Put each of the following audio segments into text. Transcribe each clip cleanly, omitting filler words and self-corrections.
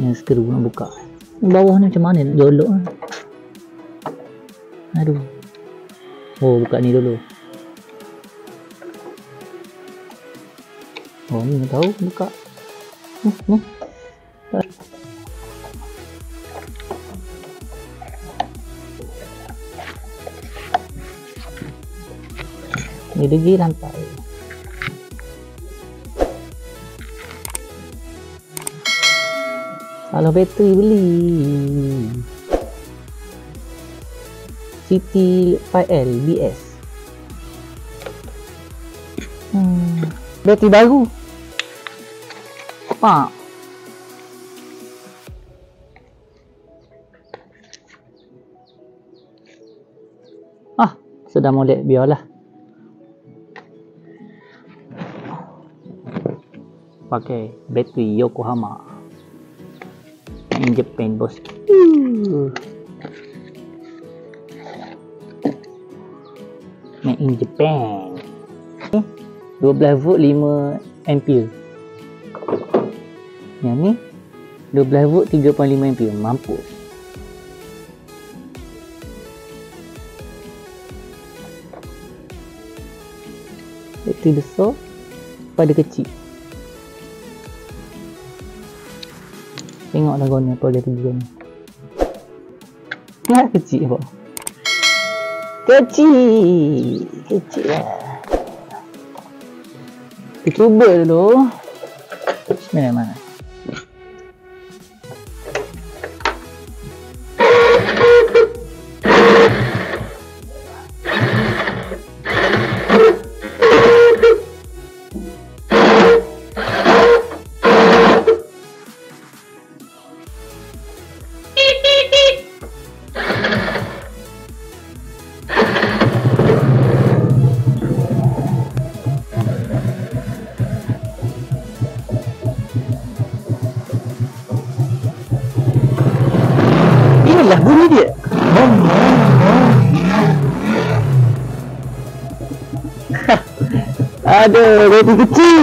Seteru nak buka. Bawah ni macam mana nak jolok lah. Aduh. Oh, buka ni dulu. Oh, ni nak tahu buka. Ni. Ni lagi lantai. Kalau bateri beli City 5L BS. Bateri baru. Pak. Sudah molek, biarlah. Pakai bateri Yokohama. In Japan, bos. Made in Japan. 12 volt 5 ampere. Yang ni 12 volt 3.5 ampere. Mampus. Bateri besar pada kecil. Tengoklah kau ni apa dia tujuan ni. Nah, kecil apa? Kecil lah. Kita cuba dulu. Bismillahirrahmanirrahim. Inilah bunyi dia. Aduh, bateri kecil.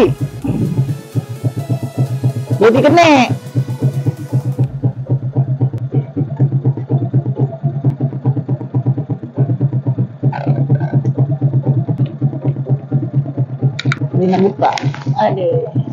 Bateri kenek. Ini nak buka. Aduh.